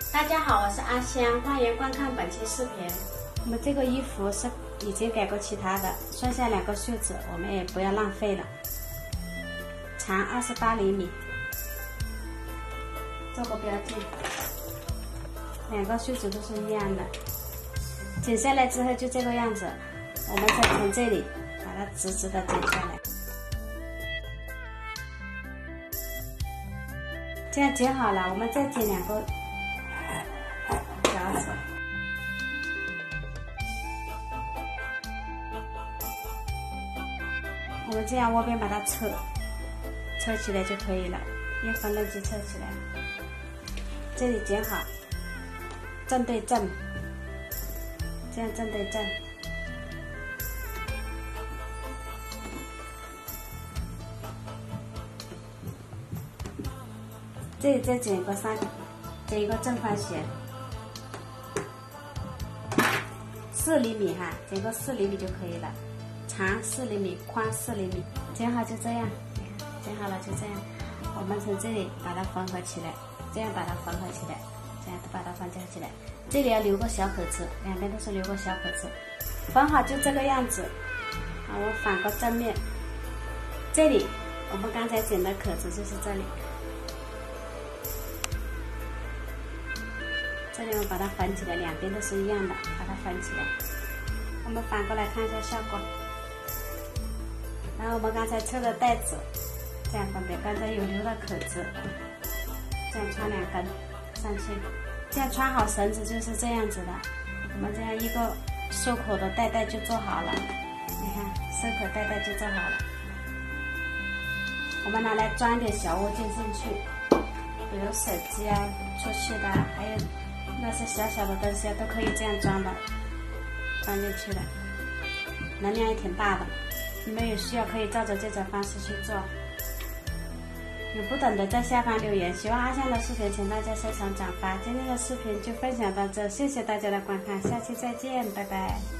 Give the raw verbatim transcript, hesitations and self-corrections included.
大家好，我是阿香，欢迎观看本期视频。我们这个衣服是已经改过其他的，剩下两个袖子，我们也不要浪费了。长二十八厘米，做个标记。两个袖子都是一样的，剪下来之后就这个样子。我们再从这里把它直直的剪下来。这样剪好了，我们再剪两个夹子。我们这样窝边把它扯，扯起来就可以了，用缝纫机扯起来。这里剪好，正对正，这样正对正。这里再剪一个三，剪一个正方形，四厘米哈，剪个四厘米就可以了，长四厘米，宽四厘米，剪好就这样，剪好了就这样。我们从这里把它缝合起来，这样把它缝合起来，这样把它缝夹起来。这里要留个小口子，两边都是留个小口子。缝好就这个样子。好，我反个正面，这里我们刚才剪的口子就是这里。这里我把它缝起来，两边都是一样的，把它缝起来。我们反过来看一下效果。然后我们刚才车的带子，这样分别，刚才有留的口子，这样穿两根上去，这样穿好绳子就是这样子的。我们这样一个收口的带带就做好了，你看收口带带就做好了。我们拿来装点小物件进去，比如手机啊、出去的，还有那些小小的东西都可以这样装的，装进去的，能量也挺大的。你们有需要可以照着这种方式去做。有不懂的在下方留言。喜欢阿香的视频，请大家收藏转发。今天的视频就分享到这，谢谢大家的观看，下期再见，拜拜。